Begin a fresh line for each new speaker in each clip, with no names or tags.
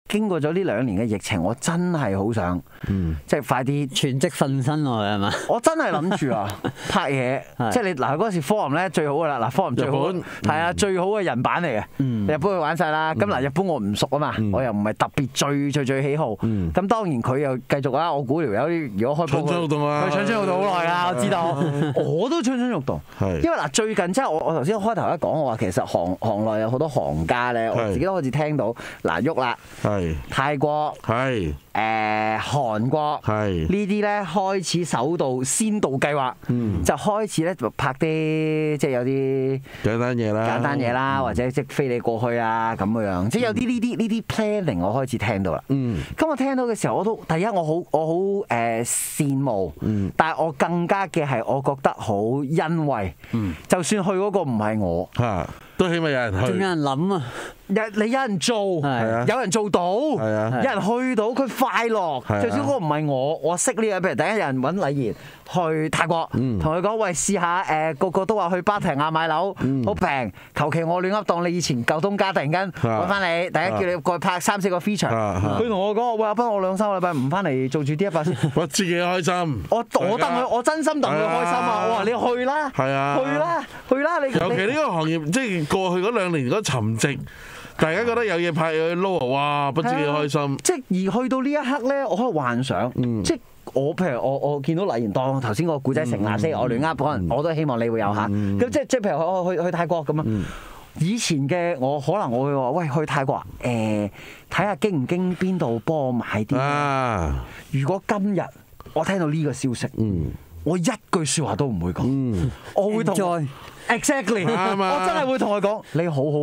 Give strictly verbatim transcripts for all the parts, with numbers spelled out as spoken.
經過咗呢兩年嘅疫情，我真係好想，即係快啲
全職瞓身落去係嘛？
我真係諗住啊，拍嘢，即係你嗱嗰時科林咧最好噶啦，嗱科林最好係啊最好嘅人版嚟嘅，日本佢玩晒啦。咁嗱日本我唔熟啊嘛，我又唔係特別最最最喜好。咁當然佢又繼續啦，我估條友如果開波，
蠢蠢欲動啊！
佢蠢蠢欲動好耐啦，我知道，我都蠢蠢欲動。因為嗱最近即係我我頭先開頭一講，我話其實行行內有好多行家咧，我自己都開始聽到嗱喐啦。泰國係誒韓國係呢啲咧開始首度先導計劃，就開始咧就拍啲即係有啲
簡單嘢啦，
簡單嘢啦，或者即係飛你過去啊咁嘅樣，即係有啲呢啲呢啲 planning 我開始聽到啦。咁我聽到嘅時候，我都第一我好我好誒羨慕，但係我更加嘅係我覺得好欣慰。就算去嗰個唔係我，
都起碼有人去，
仲有人諗啊！
你有人做，有人做到，有人去到，佢快樂。就算嗰個唔係我，我識呢個，譬如第一有人揾禮賢去泰國，同佢講喂試下誒，個個都話去芭提雅買樓好平，求其我亂噏當你以前舊東家突然間揾翻你，第一叫你過去拍三四個 feature，佢同我講喂阿斌，我兩三個禮拜唔翻嚟做住 D 一百先，
我自己開心。
我我戥佢，我真心戥佢開心啊！我話你去啦，
係啊，
去啦，去啦你。
尤其呢個行業，即係過去嗰兩年嗰沉寂。大家覺得有嘢拍有嘢撈啊！哇，不知幾開心。
即係而去到呢一刻咧，我可以幻想，嗯、即係我譬如我我見到禮賢當頭先個古仔成立先，我亂噏，可能我都希望你會有下。咁、嗯、即係即係譬如我去去泰國咁啊。嗯、以前嘅我可能我會話喂去泰國啊，誒睇下經唔經邊度幫我買啲。啊、如果今日我聽到呢個消息，嗯、我一句説話都唔會講，嗯、我會同。Exactly，我真係會同佢講，你好好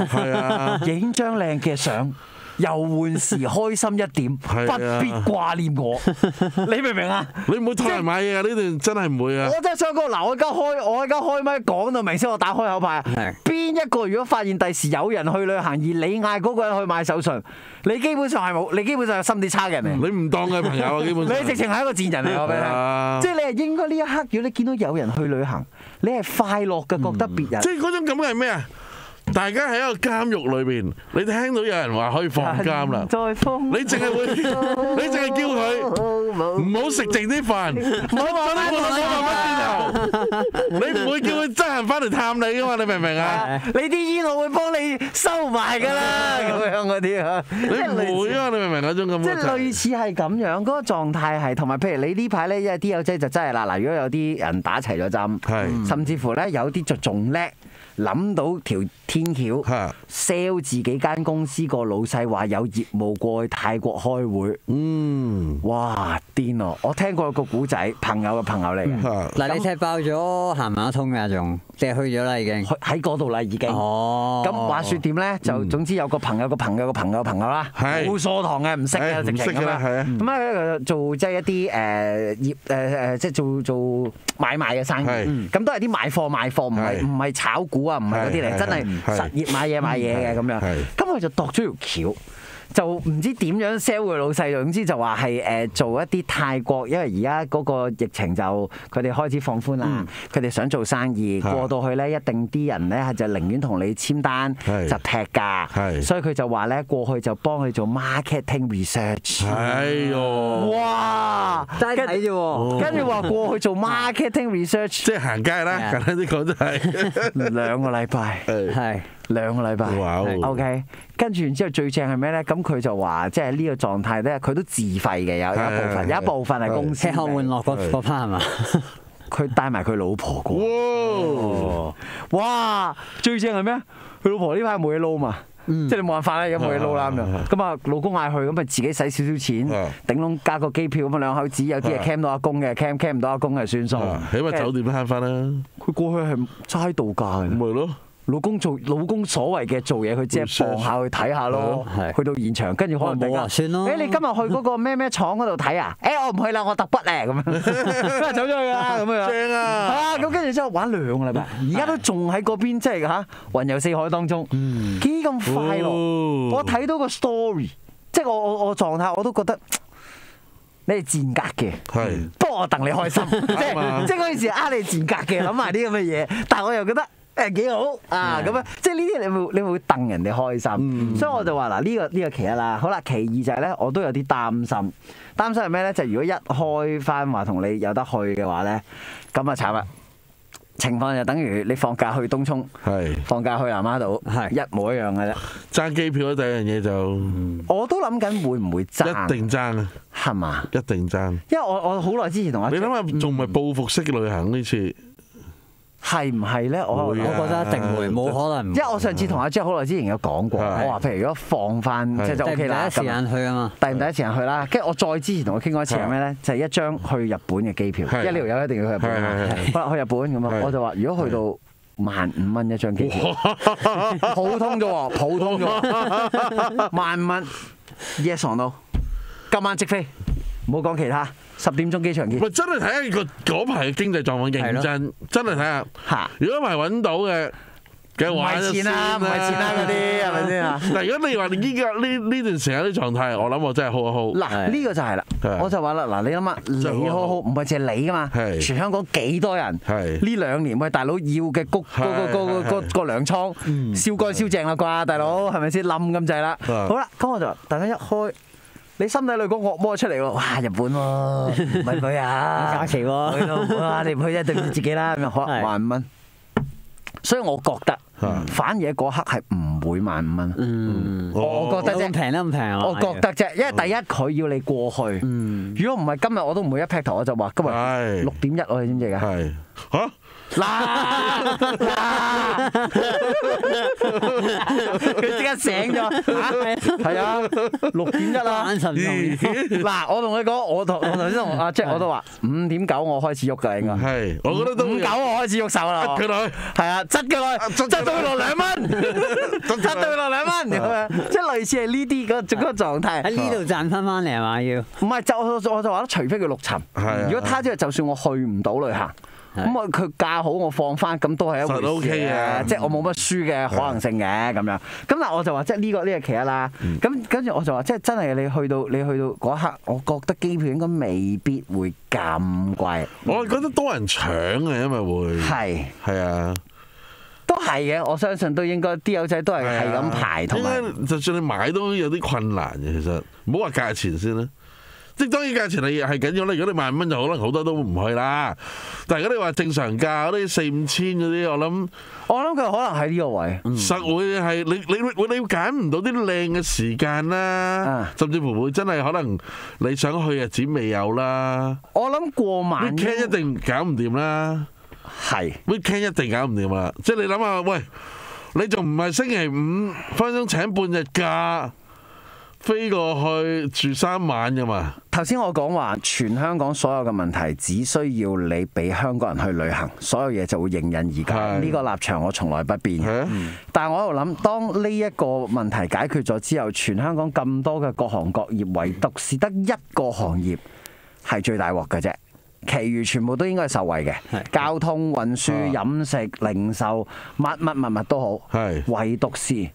enjoy，影張靚嘅相，遊玩時開心一點，不必掛念我。你明唔明啊？
你唔會託人買嘢啊！呢段真係唔會啊！
我真係想講，嗱，我而家開，我而家開咪講到明先，我打開口牌。邊一個如果發現第時有人去旅行，而你嗌嗰個人去買手信，你基本上係冇，你基本上係心地差嘅人嚟。
你唔當嘅朋友啊，基本上。
你直情係一個賤人嚟，我俾你聽。即係你係應該呢一刻，如果你見到有人去旅行，你係快樂嘅，覺得別人。
即係嗰種感覺係咩啊？大家喺一個監獄裏邊，你聽到有人話可以放監啦，你淨係會，你淨係叫佢唔好食剩啲飯，唔好攞啲罐頭放翻轉頭，你唔會叫佢真行翻嚟探你噶嘛？你明唔明啊？
你啲煙我會幫你收埋㗎啦，咁樣嗰啲啊，
你唔會啊？你明唔明嗰種咁？
即係類似係咁樣嗰個狀態係，同埋譬如你呢排咧，因為啲友仔就真係啦嗱，如果有啲人打齊咗針，甚至乎咧有啲就仲叻。諗到條天橋 sell 自己間公司個老細話有業務過去泰國開會，嗯，哇癲啊！我聽過個古仔，朋友嘅朋友嚟嘅。
嗱，你踢爆咗行馬通㗎仲，即係去咗啦已經。喺
嗰度啦已經。哦。咁話説點咧？就總之有個朋友個朋友個朋友朋友啦，冇疏堂嘅，唔識嘅直情咁樣。咁啊做即係一啲誒業誒誒，即係做做買賣嘅生意。咁都係啲買貨賣貨，唔係唔係炒股。啊，唔係嗰啲嚟，真係實業買嘢買嘢嘅咁樣。咁佢就度咗條橋，就唔知點樣 sell 佢老細。總之就話係誒做一啲泰國，因為而家嗰個疫情就佢哋開始放寬啦，佢哋想做生意過到去咧，一定啲人咧就寧願同你簽單就劈價，所以佢就話咧過去就幫佢做 marketing research。係喎，哇！
齋睇啫喎，
跟住話過去做 marketing research，
即係行街啦，簡單啲講就係
兩個禮拜，係兩個禮拜。
哇
！OK，跟住然之後最正係咩咧？咁佢就話即係呢個狀態咧，佢都自費嘅，有有一部分，有一部分係公司。
吃喝玩樂嗰嗰 part 係嘛？
佢帶埋佢老婆過。哇！最正係咩？佢老婆呢排冇嘢撈嘛。嗯、即係你冇辦法啦，有冇嘢撈啦咁樣。咁啊，老公嗌佢，咁咪自己使少少錢，頂籠加個機票咁啊，兩口子有啲係 cam 到阿公嘅 ，cam cam 唔到阿公係算數。
起碼酒店都慳翻啦。
佢過去係齋度假嘅。
咪咯。
老公做老公所謂嘅做嘢，佢即係望下去睇下咯，去到現場，跟住可能冇啊，算咯。誒，你今日去嗰個咩咩廠嗰度睇啊？誒，我唔去啦，我揼筆咧咁樣，咁啊走咗去啦咁樣。正啊！啊，咁跟住之後玩兩個禮拜，而家都仲喺嗰邊，即係嚇雲遊四海當中，幾咁快樂。我睇到個 story，即係我我我狀態，我都覺得你係賤格嘅。係，不過我戥你開心，即係即係嗰陣時啊，你賤格嘅諗埋啲咁嘅嘢，但係我又覺得。 誒幾好啊咁樣，即係呢啲你會你會戥人哋開心，所以我就話嗱呢個呢個其一啦。好啦，其二就係咧，我都有啲擔心，擔心係咩咧？就係如果一開翻話同你有得去嘅話咧，咁啊慘啦！情況就等於你放假去東涌，放假去南丫島，一模一樣嘅啫。
爭機票第一樣嘢就，
我都諗緊會唔會爭？
一定爭啊！
係嘛？
一定爭。
因為我我好耐之前同阿，
你諗下，仲唔係報復式嘅旅行呢次？
係唔係咧？我
我覺得一定會，冇可能。
因為我上次同阿 Jack 好耐之前有講過，我話譬如如果放翻即係就 O K 啦。
第一時間去啊嘛，
第唔第一時間去啦。跟住我再之前同佢傾過一次係咩咧？就係一張去日本嘅機票，因為呢條友一定要去日本啊。好去日本咁啊，我就話如果去到萬五蚊一張機票，普通啫喎，普通啫喎，萬五蚊 yes or no？今晚即飛，唔好講其他。十點鐘機場見。
咪真係睇下個嗰排嘅經濟狀況認真，真係睇下。
嚇！
如果唔係揾到嘅，嘅玩咗先啦，
唔係錢啦嗰啲係咪先啊？
但係如果你話你依家呢呢段時間啲狀態，我諗我真係好好。
嗱呢個就係啦，我就話啦，嗱你諗下，你好好，唔係淨係你噶嘛，全香港幾多人？呢兩年喂大佬要嘅谷嗰個個個個個糧倉燒乾燒淨啦啩，大佬係咪先冧咁滯啦？好啦，咁我就話大家一開。你心底裏個惡魔出嚟喎，哇！日本喎，唔係去啊，
假期喎，
去到哇！你唔去一對唔住自己啦，咁樣好萬五蚊。所以我覺得反而嗰刻係唔會萬五蚊。嗯，我覺得啫，
平都唔平。
我覺得啫，因為第一佢要你過去。嗯，如果唔係今日我都唔會一劈頭我就話今日六點一我哋知唔知㗎？係
嚇。
嗱嗱，佢即刻醒咗嚇，係啊，六點一啦。眼神嗱，我同你講，我同我頭先同阿 Jack 我都話五點九我開始喐㗎，應該
係，我覺得都
五九我開始喐手啦。
佢落去
係啊，執佢落，執到佢落兩蚊，執到佢落兩蚊咁樣，即係類似係呢啲嗰嗰個狀態。
喺呢度賺翻翻嚟係嘛要？
唔係就我就話啦，除非佢陸沉，如果他即係就算我去唔到旅行。咁我佢價好，我放翻，咁都係一回事嘅，即係我冇乜輸嘅可能性嘅咁樣。咁但係我就話，即係呢個呢個其一啦。咁跟住我就話，即係真係你去到你去到嗰一刻，我覺得機票應該未必會咁貴。
我係覺得多人搶嘅，因為會係係啊，
都係嘅。我相信都應該啲友仔都係係咁排，同埋
就算你買都有啲困難嘅。其實唔好話價錢先啦。即係當然價錢係係緊要啦，如果你萬五蚊就可能好多都唔去啦。但係如果你話正常價嗰啲四五千嗰啲，我諗
我諗佢可能喺呢個位，
實會係你你你你揀唔到啲靚嘅時間啦，甚至乎會真係可能你想去日子未有啦。
我諗過萬
weekend 一定搞唔掂啦，
係
weekend 一定搞唔掂啦。即係你諗下，喂，你仲唔係星期五分鐘請半日假？飛過去住三晚㗎嘛？
頭先我講話，全香港所有嘅問題，只需要你俾香港人去旅行，所有嘢就會迎刃而解。呢個立場我從來不變。的但係我喺度諗，當呢一個問題解決咗之後，全香港咁多嘅各行各業，唯獨是得一個行業係最大鑊嘅啫，其餘全部都應該係受惠嘅。的交通運輸、飲食、零售，乜乜乜乜都好，的唯獨是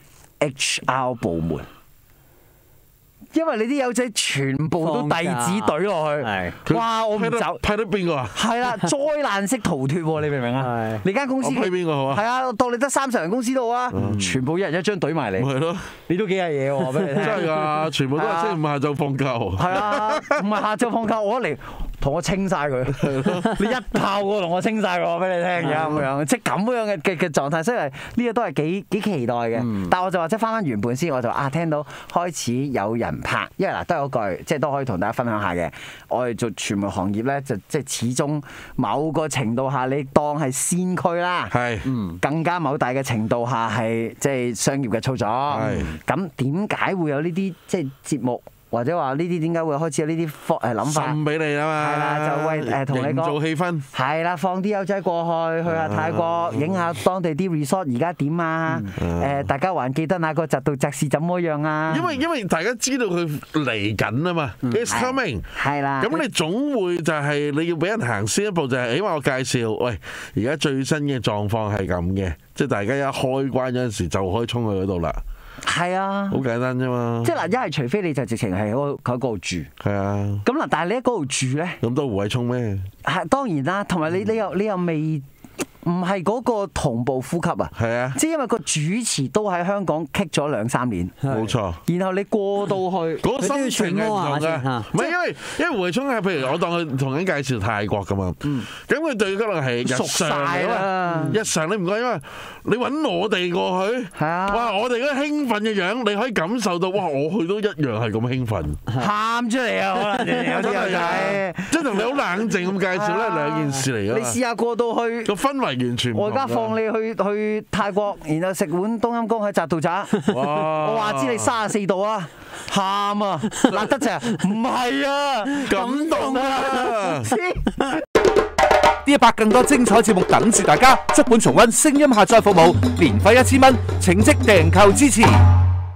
H R 部門。因為你啲友仔全部都弟子隊落去，哇！我唔走，
派得邊個啊？
係啦，災難式逃脫喎！你明唔明啊？你間公司
派邊個好啊？
係啊，當你得三十人公司都好啊，全部一人一張隊埋嚟。
係咯，你
都幾係嘢喎！俾你聽。
真係㗎，全部都係星期五下晝放假喎。係
啊，唔係下晝放假，我嚟同我清晒佢。你一炮過同我清晒佢，我俾你聽而家咁樣，即係咁樣嘅嘅嘅狀態，所以呢個都係幾幾期待嘅。但係我就話即係翻翻原本先，我就啊聽到開始有人拍，因為嗱都係嗰句，即係都可以同大家分享下嘅。我哋做傳媒行業咧，就即係始終某個程度下，你當係先驅啦，係，更加某大嘅程度下係即係商業嘅操作。係，咁點解會有呢啲即係節目？或者話呢啲點解會開始有呢啲誒諗法？
送俾你啊嘛！
係啦，就為誒同你講
營造氣氛。係
啦，放啲友仔過去，去下泰國，影下當地啲 resort 而家點啊？誒，大家還記得那個宅度宅是怎麼樣啊？
因為因為大家知道佢嚟緊啊嘛 ，it's coming。係啦。咁你總會就係你要俾人行先一步，就係起碼我介紹，喂，而家最新嘅狀況係咁嘅，即係大家一開關嗰陣時就可以衝去嗰度啦。
係啊，
好簡單啫嘛。即
係嗱，一係除非你就直情係喺嗰度住。
係啊。
咁嗱，但係你喺嗰度住咧，
咁都胡偉聰咩？
係當然啦，同埋你你又你又未唔係嗰個同步呼吸啊。
係啊，
即係因為個主持都喺香港棘咗兩三年，
冇錯。
然後你過到去，
嗰個心情係唔同嘅。唔係因為因為胡慧聰係譬如我當佢同緊介紹泰國㗎嘛，咁佢對可能係日常啦，日常你唔覺，因為你揾我哋過去，哇！我哋嗰個興奮嘅樣，你可以感受到，哇！我去都一樣係咁興奮，
喊出嚟啊！可能有啲友仔，
即係同你好冷靜咁介紹咧，兩件事嚟㗎。
你試下過到去
個氛圍完全唔同。
我而家放你去去泰國，然後食碗冬陰功喺扎道扎，我話知你三十四度啊，喊啊，辣得滯，唔係啊，感動啊！
D 一百更多精彩節目等住大家，足本重溫聲音下載服務，年費一千蚊，請即訂購支持。